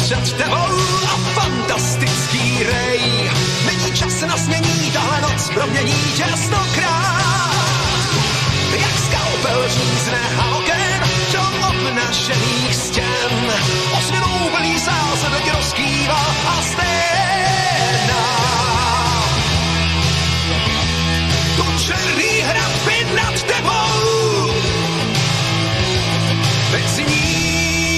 před tebou a fantastický rej. Není čas na snění, tahle noc promění tě stokrát. Jak skalpel řízne oken do obnažených stěn. Osměnou plný sál se teď rozkývá a sténá. To černý hrad by nad tebou teď zní.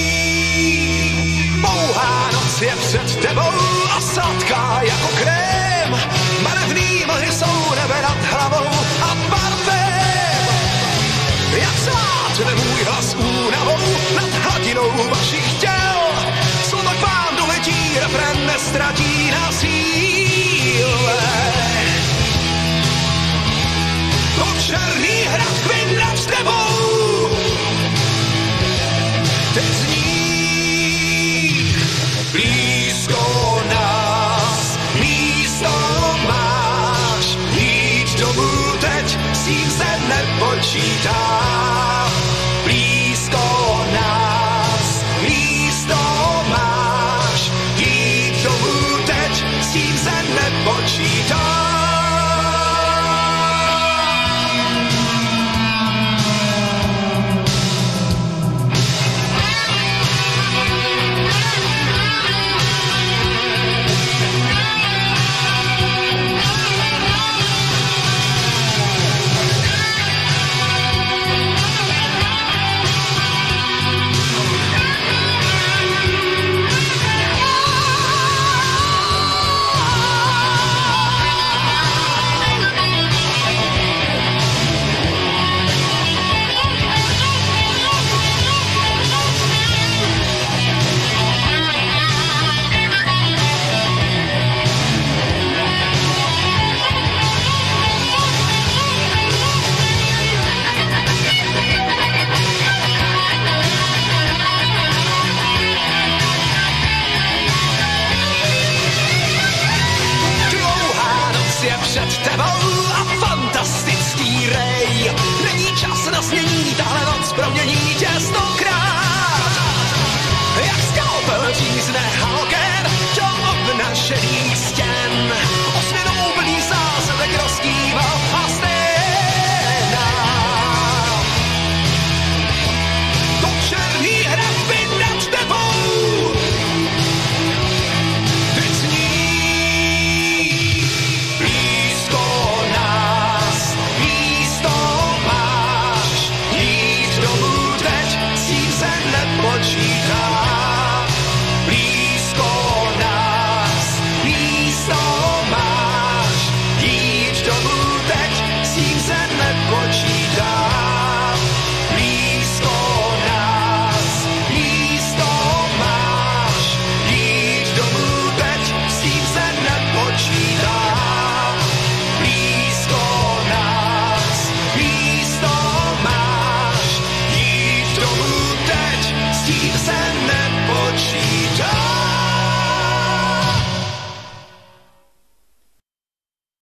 Pouhá noc je před tebou a sladká jako krém. Barevný mlhy jsou nebe nad hlavou a barvem. Jak zvládne můj hlas únavou nad hladinou vašich těl. Slova k vám doletí, refrén nestratí na síle. To černý hrad kvin nad tebou teď zní. Blízko nás místo máš, jít domů teď s tím se nepočítá. Blízko nás místo máš, jít domů teď s tím se nepočítá. Před tebou a fantastický rej. Není čas na snění, tahle noc promění tě stokrát. Jak skalpel řízne halken do obnažený